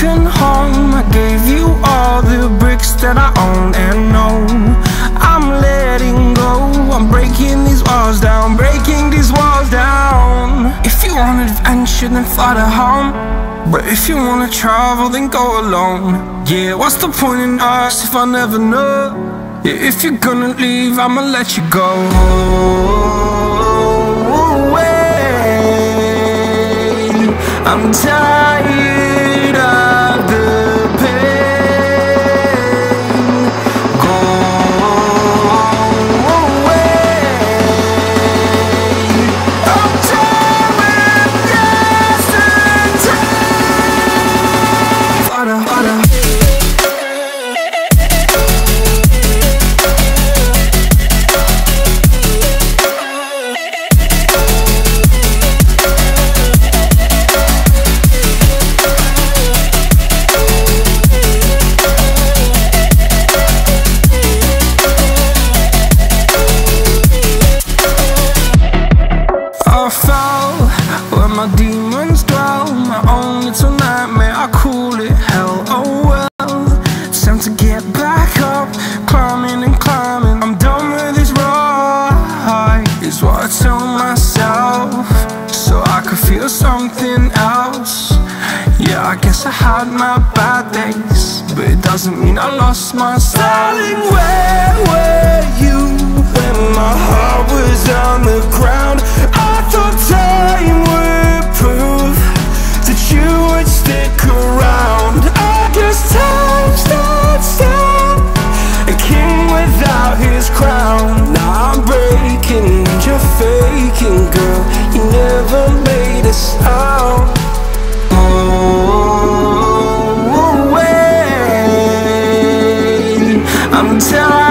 broken home. I gave you all the bricks that I own and know. I'm letting go, I'm breaking these walls down, breaking these walls down. If you want adventure, then fly to home. But if you wanna travel, then go alone. Yeah, what's the point in us if I never know? Yeah, if you're gonna leave, I'ma let you go. I'm tired of the pain. Go away. I'm tired of yesterday. Harder, harder. I fell where my demons dwell, my own little nightmare, I call it hell. Oh well, it's time to get back up, climbing and climbing. I'm done with this ride, is what I tell myself, so I could feel something else. Yeah, I guess I had my bad days, but it doesn't mean I lost my style. Darling, where were you when my heart was on the ground? I thought time would prove that you would stick around. I guess time stands still, a king without his crown. Now I'm breaking and you're faking, girl. You never made a sound. Oh, wait, I'm tired.